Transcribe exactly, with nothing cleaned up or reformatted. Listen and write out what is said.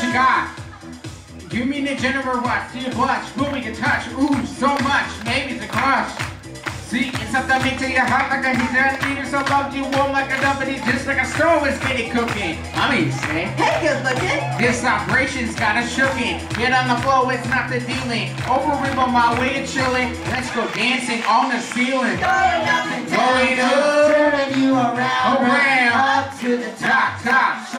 got? You mean the general watch, do you watch, who we can touch, ooh, so much, maybe it's a crush. See, it's something that makes you hot like a heater, and leader so loved you warm like a dumpity, just like a stove is getting cooking. I mean, say, Hey, good looking. this operation's got us shookin'. Get on the floor, it's not the dealing. Over on my way to chillin', let's go dancing on the ceiling. Going up and down, Going up, turning you around, around, up to the top, top, top.